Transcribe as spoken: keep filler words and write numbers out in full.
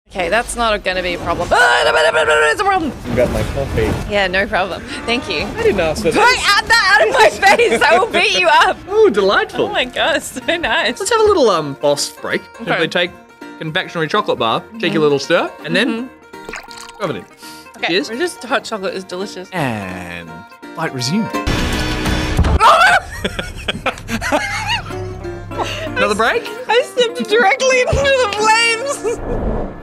Okay, that's not going to be a problem. It's a problem. You got my coffee. Yeah, no problem. Thank you. I didn't ask for Don't that. add that out of my face. I will beat you up. Oh, delightful. Oh my gosh, so nice. Let's have a little um boss break. Okay. Simply take confectionery chocolate bar, take a little stir, and then shove it in. Okay, Cheers. we're just hot chocolate is delicious. And fight resumed. Another break? I stepped directly into the flames.